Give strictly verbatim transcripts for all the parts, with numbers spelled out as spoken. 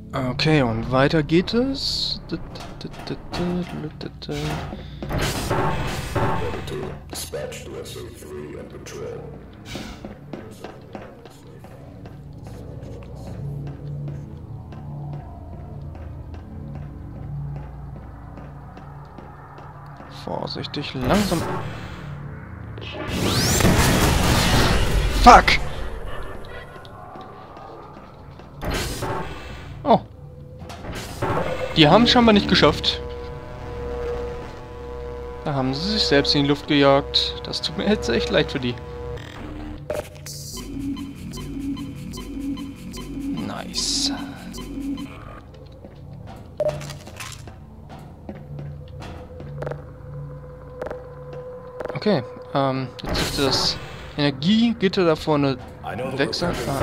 Okay, und weiter geht es. Dispatch to S O three and patrol. Vorsichtig, langsam. Fuck! Oh. Die haben es scheinbar nicht geschafft. Da haben sie sich selbst in die Luft gejagt. Das tut mir jetzt echt leid für die. Nice. Okay, ähm, jetzt dürfte das Energiegitter da vorne weg sein. Ah.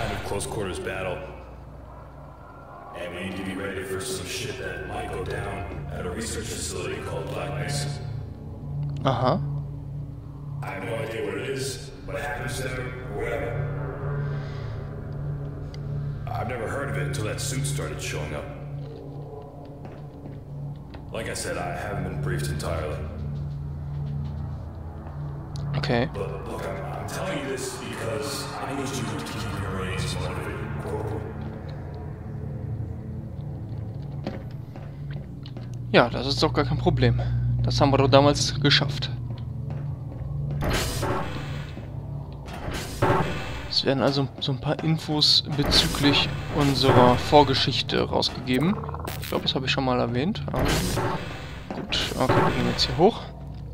And we need to be ready for some shit that might go down at a research facility called Black Mesa. Aha. I have no idea what it is, what happens there, or whatever. I've never heard of it until that suit started showing up. Like I said, I haven't been briefed entirely. Okay. But look, I'm, I'm telling you this because I need you to keep your ratings motivated, Corporal. Ja, das ist doch gar kein Problem. Das haben wir doch damals geschafft. Es werden also so ein paar Infos bezüglich unserer Vorgeschichte rausgegeben. Ich glaube, das habe ich schon mal erwähnt. Aber gut, okay, wir gehen jetzt hier hoch.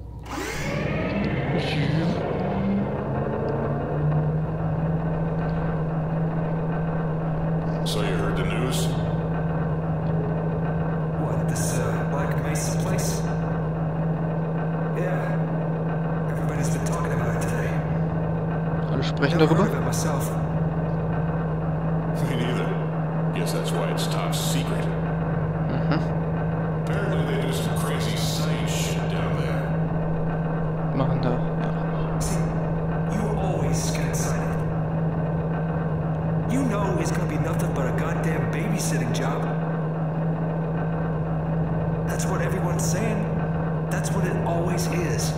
So you heard the news? What, this uh, Black Mesa place? Yeah. Everybody's been talking about it today. Alle sprechen Never darüber. heard of it myself. Me neither. Guess that's why it's top secret. Mhm. Apparently they do some crazy science shit down there. Machen da, ja. See, you always get excited. You know it's gonna be nothing but a goddamn babysitting job. That's what everyone's saying. That's what it always is.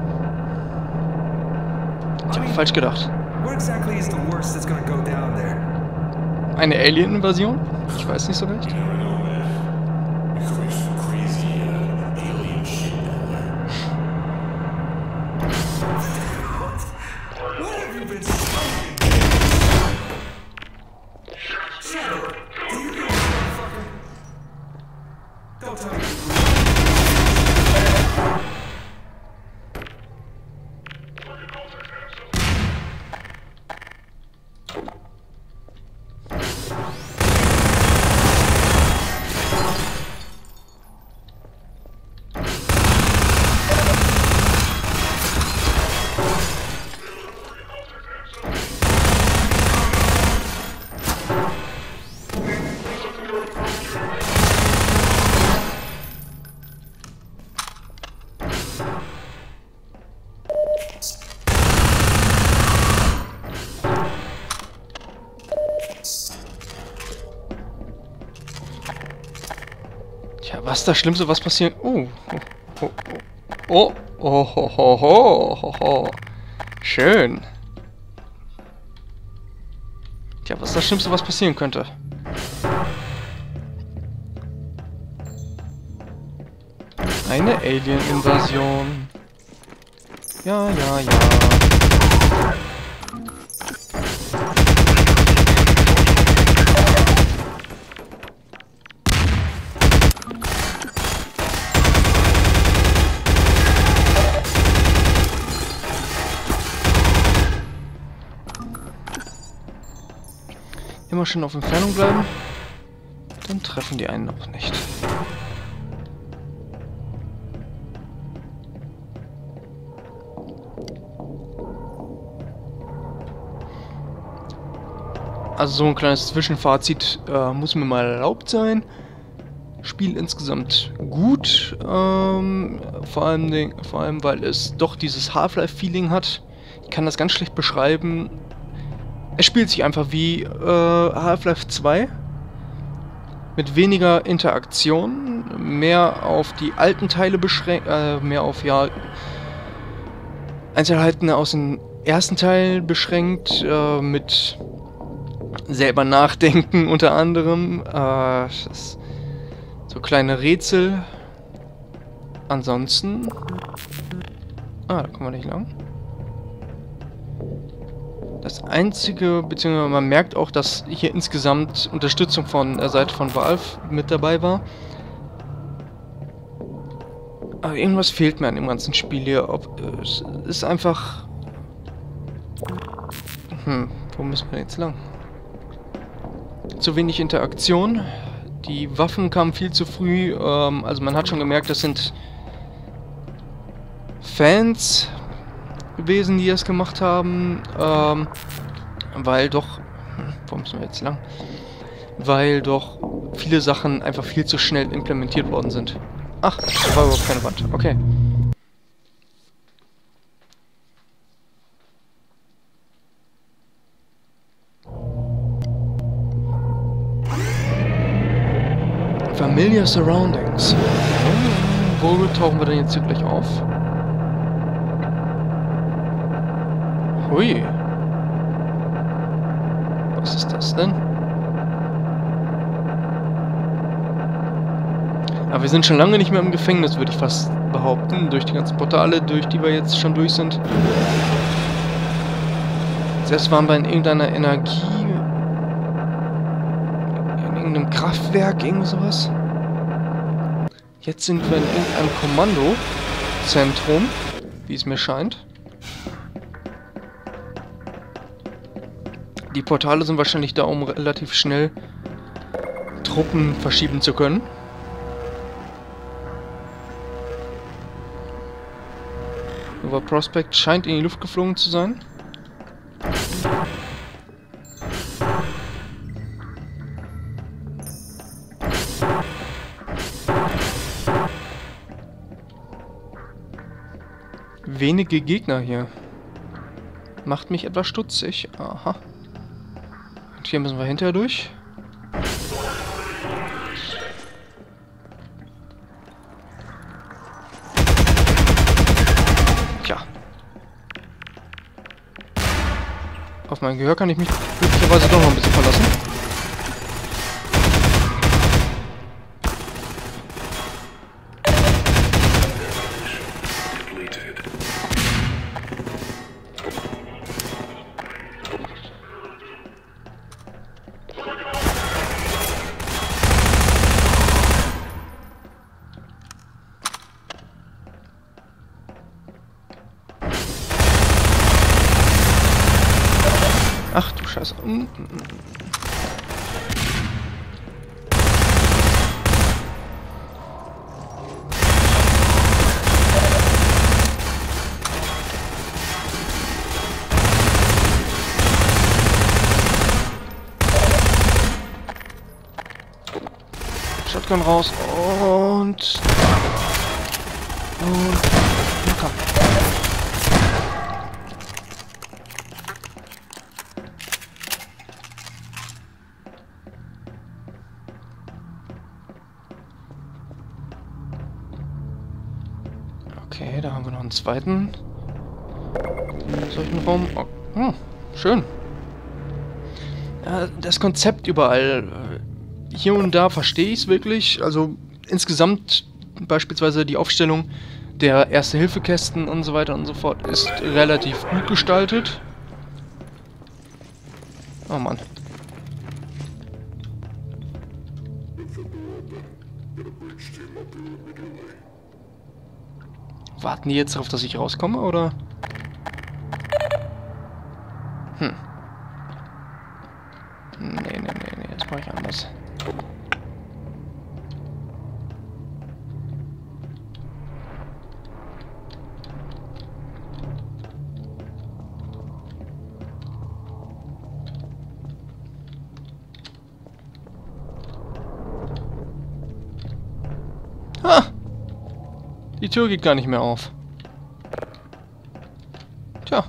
Ich habe falsch gedacht. What exactly is the worst that's gonna go down there? Eine Alien-Invasion? Ich weiß nicht so recht. You never know, man. There could be some crazy uh, alien shit down there. What have you been smoking? Shadow, do you know motherfucker? Don't tell me. Tja, was ist das Schlimmste, was passieren... Oh, oh, oh, oh, oh, ho, ho, ho, ho, ho. Schön. Tja, was ist das Schlimmste, was passieren könnte? Eine Alien-Invasion. Ja, ja, ja. Immer schön auf Entfernung bleiben. Dann treffen die einen noch nicht. Also so ein kleines Zwischenfazit äh, muss mir mal erlaubt sein. Spiel insgesamt gut, ähm, vor allem, den, vor allem weil es doch dieses Half-Life-Feeling hat. Ich kann das ganz schlecht beschreiben. Es spielt sich einfach wie äh, Half-Life zwei. mit weniger Interaktion, mehr auf die alten Teile beschränkt, äh, mehr auf ja Einzelheiten aus dem ersten Teil beschränkt, äh, mit selber nachdenken unter anderem, äh, das so kleine Rätsel. Ansonsten, ah, da kommen wir nicht lang. Das einzige, beziehungsweise man merkt auch, dass hier insgesamt Unterstützung von der Seite von Valve mit dabei war. Aber irgendwas fehlt mir an dem ganzen Spiel hier. Ob, es ist einfach... Hm, wo müssen wir jetzt lang? Zu wenig Interaktion. Die Waffen kamen viel zu früh. Ähm, also man hat schon gemerkt, das sind Fans gewesen, die das gemacht haben, ähm, weil doch, hm, wo müssen wir jetzt lang? Weil doch viele Sachen einfach viel zu schnell implementiert worden sind. Ach, da war überhaupt keine Wand, okay. Familiar Surroundings. Wo tauchen wir denn jetzt hier gleich auf? Hui. Was ist das denn? Aber wir sind schon lange nicht mehr im Gefängnis, würde ich fast behaupten. Durch die ganzen Portale, durch die wir jetzt schon durch sind. Zuerst waren wir in irgendeiner Energie... in irgendeinem Kraftwerk, irgend sowas. Jetzt sind wir in irgendeinem Kommandozentrum, wie es mir scheint. Die Portale sind wahrscheinlich da, um relativ schnell Truppen verschieben zu können. Nova Prospekt scheint in die Luft geflogen zu sein. Wenige Gegner hier. Macht mich etwas stutzig. Aha. Und hier müssen wir hinterher durch. Tja. Auf mein Gehör kann ich mich glücklicherweise doch noch ein bisschen verlassen. Ach du Scheiße. Mm, mm, mm. Shotgun raus und... Und... Na komm. Okay, da haben wir noch einen zweiten solchen Raum. Oh, hm, schön. Ja, das Konzept überall. Hier und da verstehe ich es wirklich. Also insgesamt beispielsweise die Aufstellung der Erste-Hilfe-Kästen und so weiter und so fort ist relativ gut gestaltet. Oh Mann. Warten die jetzt darauf, dass ich rauskomme, oder? Hm. Nee, nee, nee, nee, das mache ich anders. Ha! Die Tür geht gar nicht mehr auf. Tja.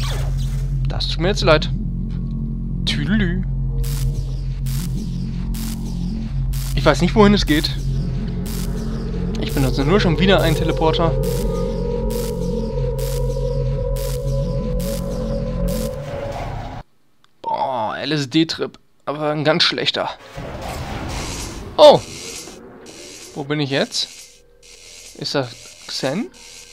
Das tut mir jetzt leid. Tüdelü. weiß nicht, wohin es geht. Ich benutze nur schon wieder einen Teleporter. Boah, L S D-Trip. Aber ein ganz schlechter. Oh! Wo bin ich jetzt? Ist das Xen?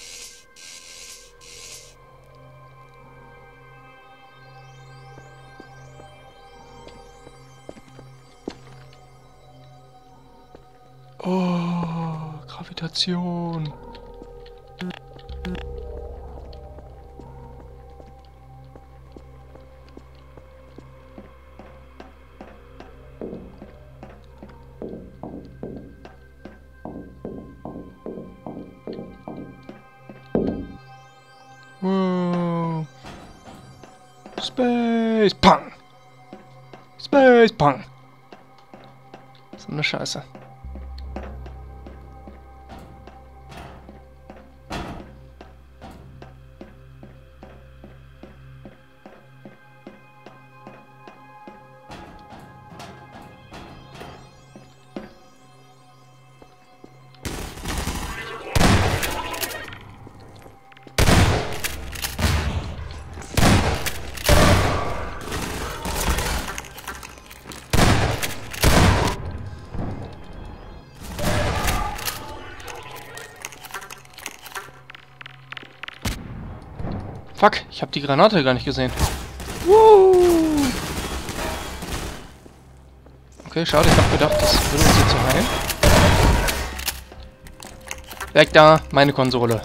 Oh, Gravitation. Wow. Space Punk. Space Punk. So eine Scheiße. Fuck, ich habe die Granate gar nicht gesehen. Woo! Okay, schade, ich habe gedacht, das würde uns jetzt so heilen. Weg da, meine Konsole.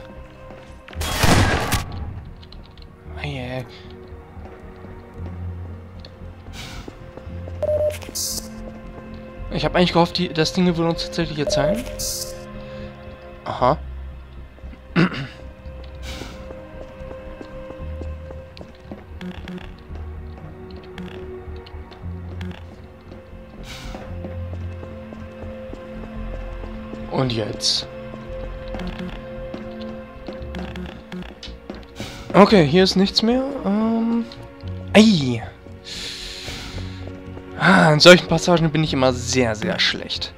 Hey, ich habe eigentlich gehofft, die, das Ding würde uns tatsächlich jetzt heilen. Aha. Und jetzt. Okay, hier ist nichts mehr. Ähm. Ei. Ah, in solchen Passagen bin ich immer sehr, sehr schlecht.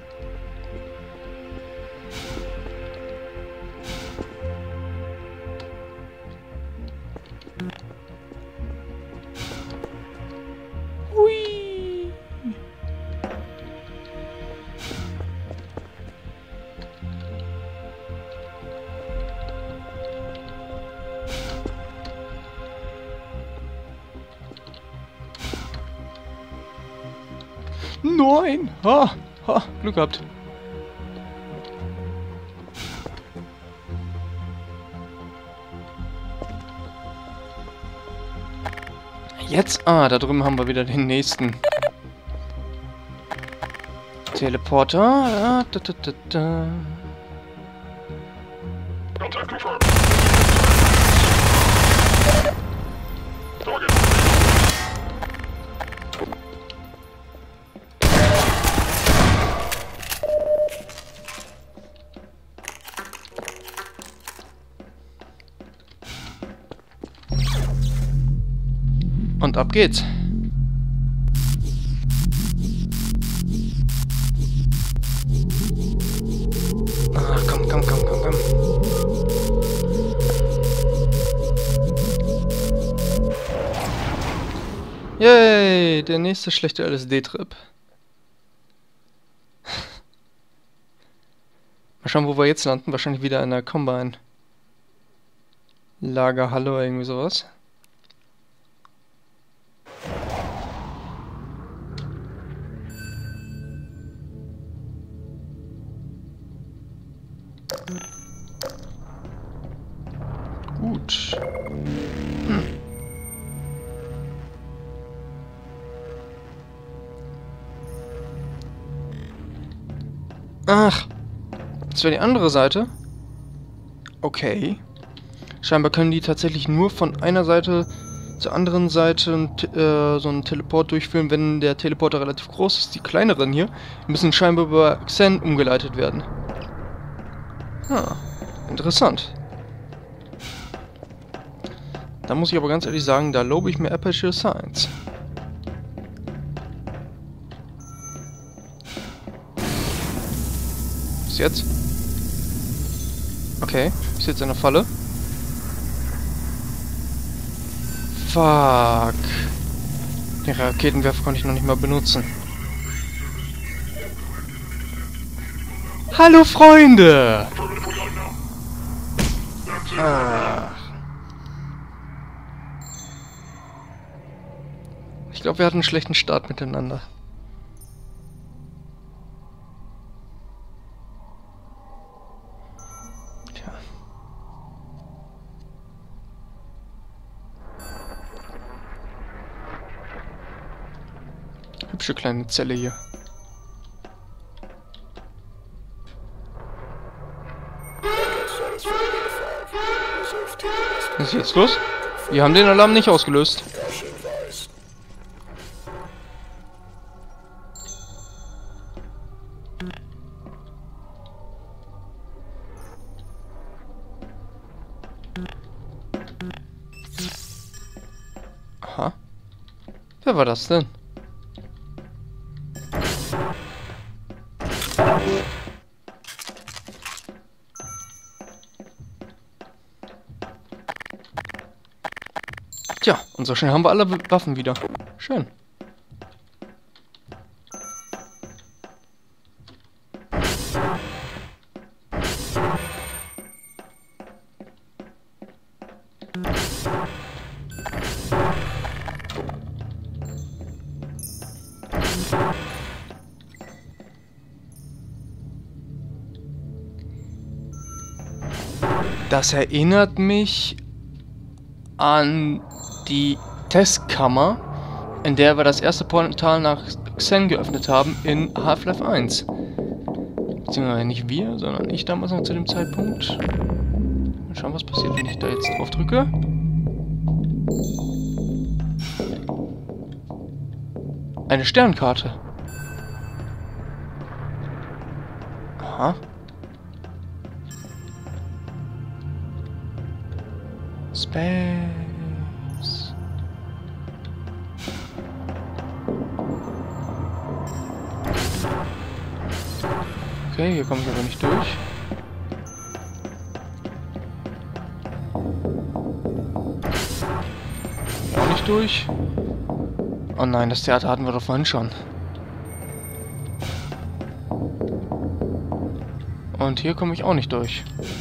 Hui. Nein! Ha! Ha! Glück gehabt. Jetzt? Ah, da drüben haben wir wieder den nächsten Teleporter. Ah, da, da, da, da. Contact confirmed. Target. Und ab geht's. Ah, komm, komm, komm, komm, komm. Yay, der nächste schlechte L S D-Trip. Mal schauen, wo wir jetzt landen. Wahrscheinlich wieder in der Combine. Lagerhalle oder irgendwie sowas. Gut. Hm. Ach, das wäre die andere Seite. Okay. Scheinbar können die tatsächlich nur von einer Seite zur anderen Seite äh, so einen Teleport durchführen, wenn der Teleporter relativ groß ist. Die kleineren hier müssen scheinbar über Xen umgeleitet werden. Ah, interessant. Da muss ich aber ganz ehrlich sagen, da lobe ich mir Aperture Science. Was jetzt? Okay, ich sitze in der Falle. Fuck. Den Raketenwerfer konnte ich noch nicht mal benutzen. Hallo Freunde! Ah. Ich glaube, wir hatten einen schlechten Start miteinander. Tja. Hübsche kleine Zelle hier. Was ist jetzt los? Wir haben den Alarm nicht ausgelöst. Aha. Wer war das denn? Tja, und so schnell haben wir alle Waffen wieder. Schön. Das erinnert mich an die Testkammer, in der wir das erste Portal nach Xen geöffnet haben in Half-Life eins. Beziehungsweise nicht wir, sondern ich damals noch zu dem Zeitpunkt. Mal schauen, was passiert, wenn ich da jetzt drauf drücke. Eine Sternkarte. Aha. Space. Okay, hier komme ich aber nicht durch. Hier auch nicht durch. Oh nein, das Theater hatten wir doch vorhin schon. Und hier komme ich auch nicht durch.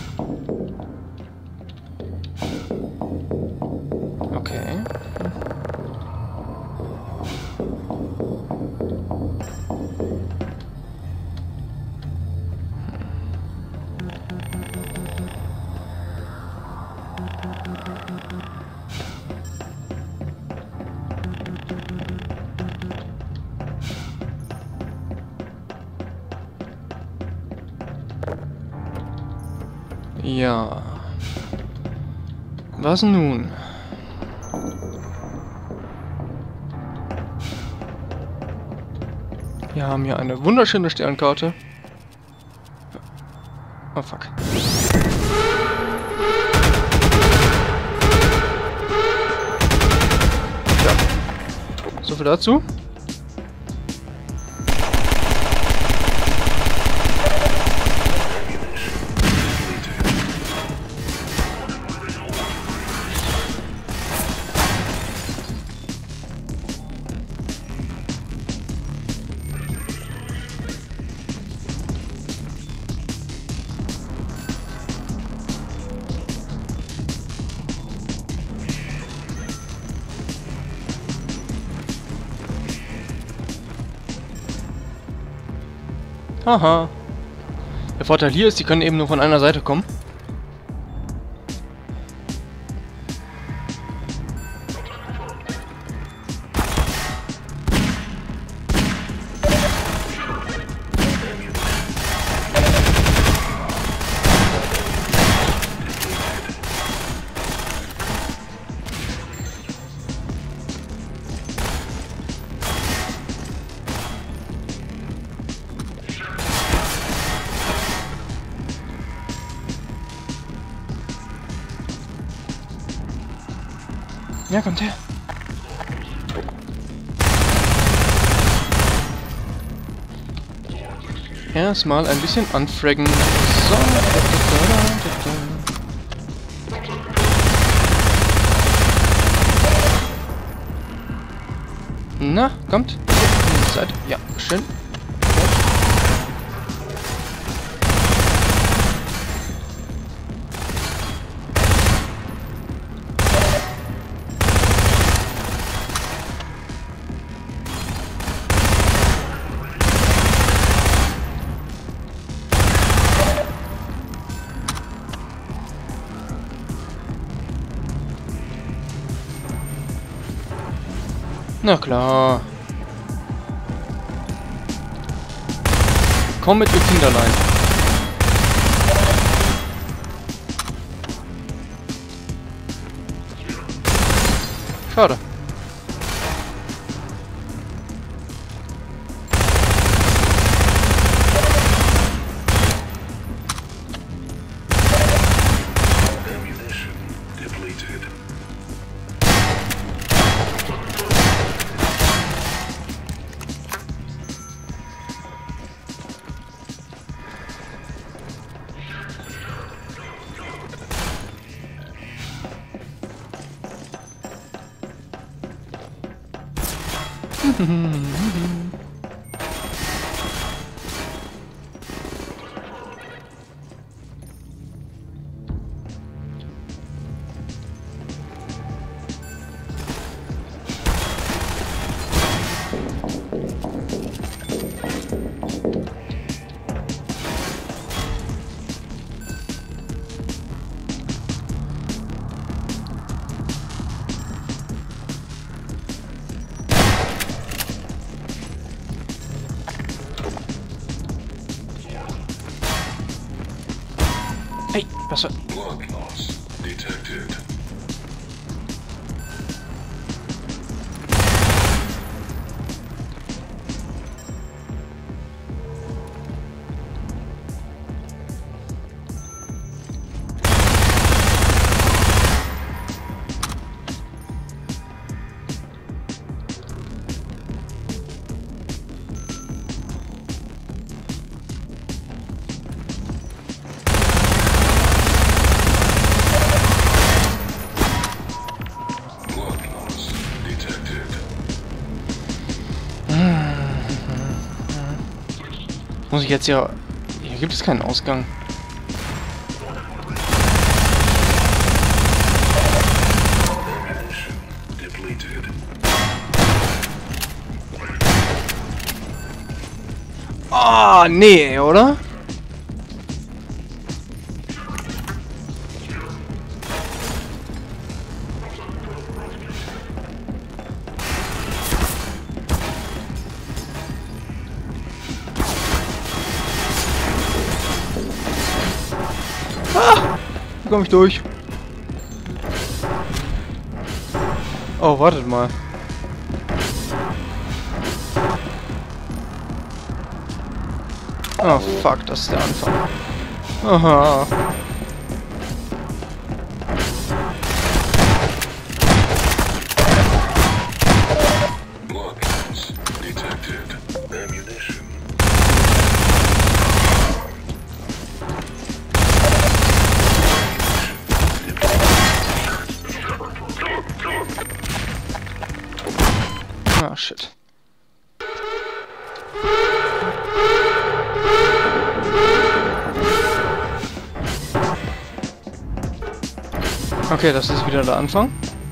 Okay. Ja. Was nun? Wir haben hier eine wunderschöne Sternkarte. Oh fuck. Ja. So viel dazu. Haha. Der Vorteil hier ist, die können eben nur von einer Seite kommen. Ja, kommt her. erstmal ein bisschen anfraggen. So. Na, kommt. Seite. Ja, schön. Na klar. Komm mit, ihr Kinderlein. Schade. Ammunition depleted. Hey, was? Blood loss detected. Muss ich jetzt ja... Hier gibt es keinen Ausgang. Ah, nee, oder? Ah! Wie komme ich durch? Oh, wartet mal. Oh, fuck, das ist der Anfang. Aha. Ah, shit. Okay, das ist wieder der Anfang.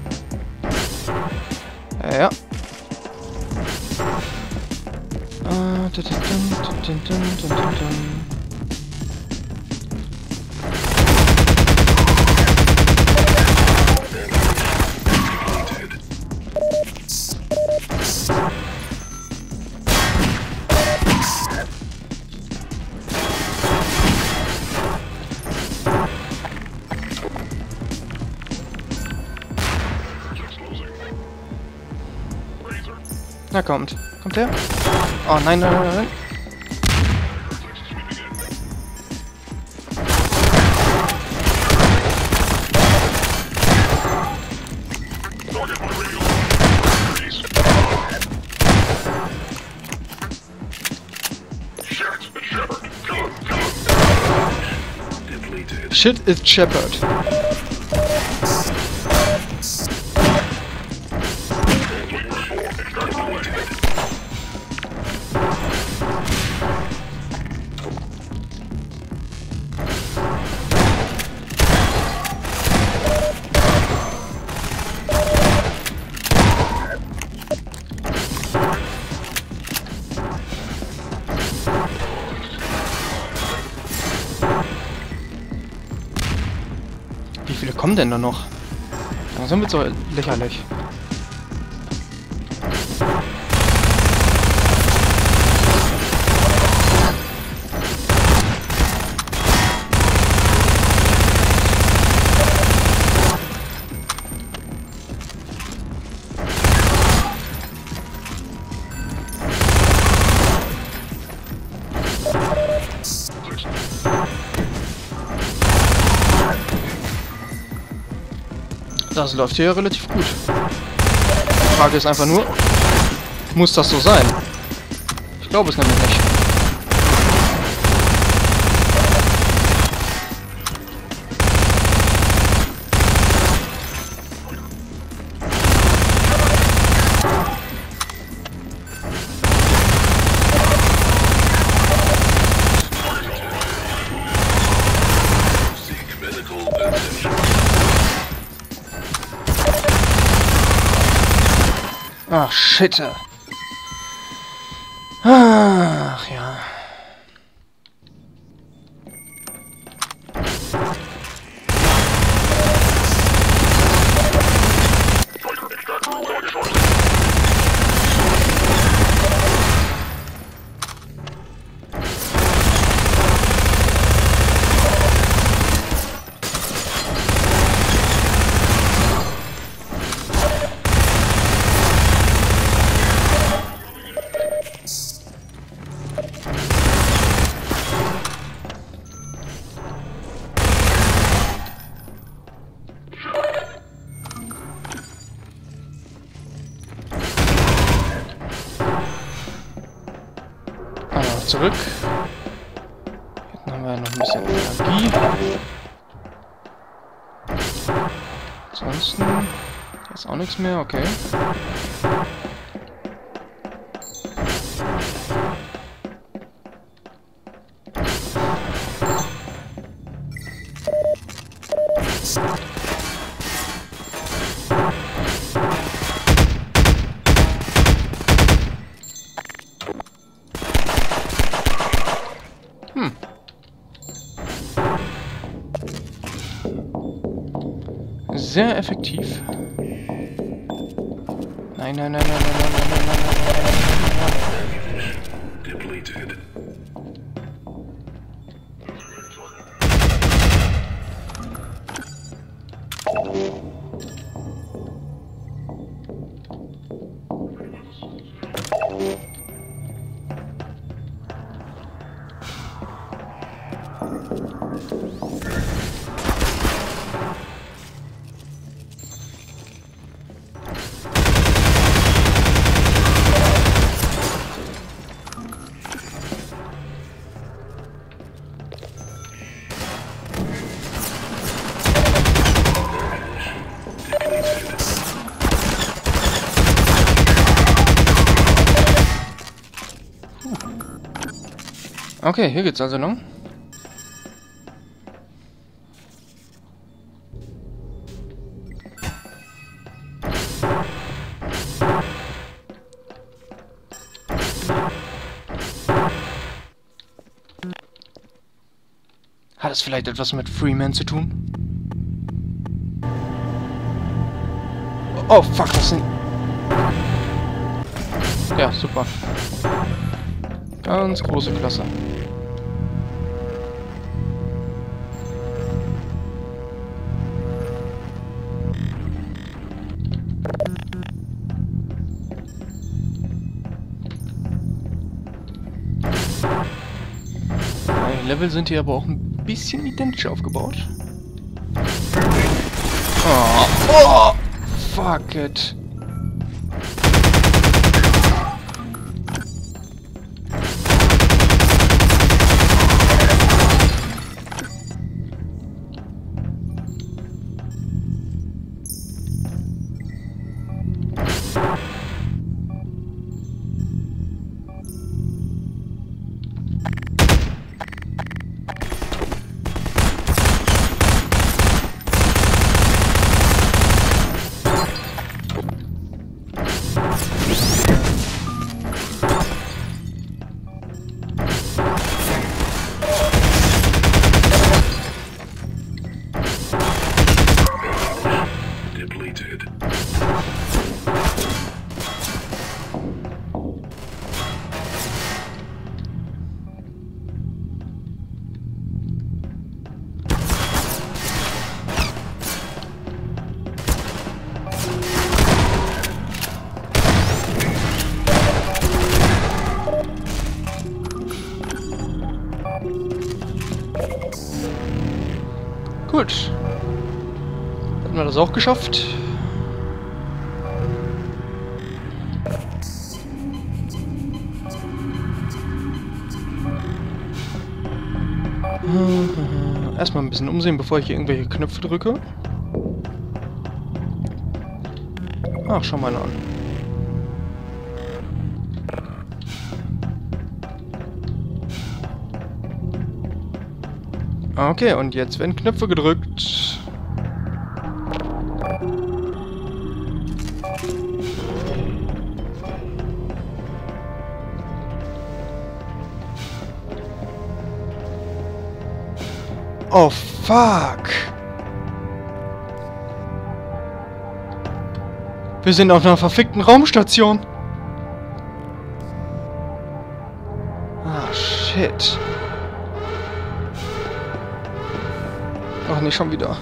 Ja. Ah, dun, dun, dun, dun, dun, dun, dun. Na kommt. Kommt der? Oh nein, nein, nein, nein. Sheriff, Sheriff. Shit is Shepard. Wie viele kommen denn da noch? Langsam wird's doch lächerlich. Das läuft hier relativ gut. Die Frage ist einfach nur, muss das so sein? Ich glaube es nämlich nicht. Ach, shit. Ach, ja. Zurück. Hier haben wir noch ein bisschen Energie. Ansonsten hier ist auch nichts mehr, okay. Hm. Sehr effektiv. Nein, nein, nein, nein, nein, nein, nein, nein, nein, nein, Depleted. Okay, hier geht's also lang. Hat es vielleicht etwas mit Freeman zu tun? Oh, fuck, das sind... Ja, super. Ganz große Klasse. Die Level sind hier aber auch ein bisschen identisch aufgebaut. Oh, oh, fuck it. Gut. Hatten wir das auch geschafft. Erstmal ein bisschen umsehen, bevor ich hier irgendwelche Knöpfe drücke. Ach, schau mal an. Okay, und jetzt werden Knöpfe gedrückt. Oh, fuck. Wir sind auf einer verfickten Raumstation. Ah, shit. Ach, nicht schon wieder.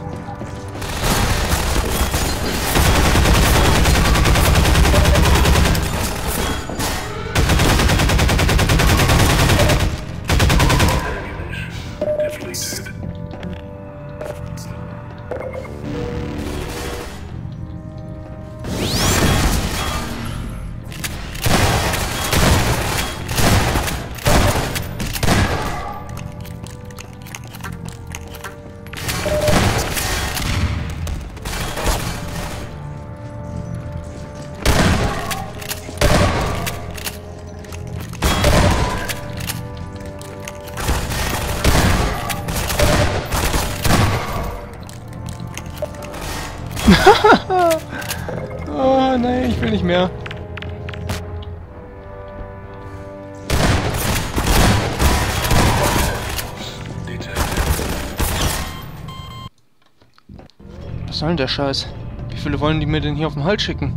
Oh nein, ich will nicht mehr. Was soll denn der Scheiß? Wie viele wollen die mir denn hier auf den Hals schicken?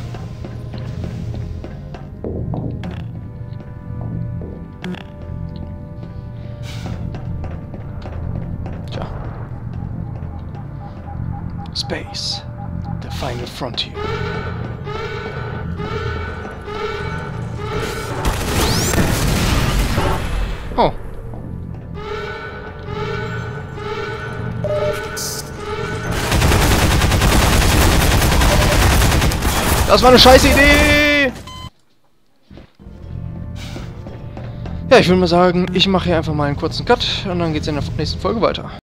Tja. Space. The final frontier. Oh. Das war eine scheiß Idee! Ja, ich würde mal sagen, ich mache hier einfach mal einen kurzen Cut und dann geht's in der nächsten Folge weiter.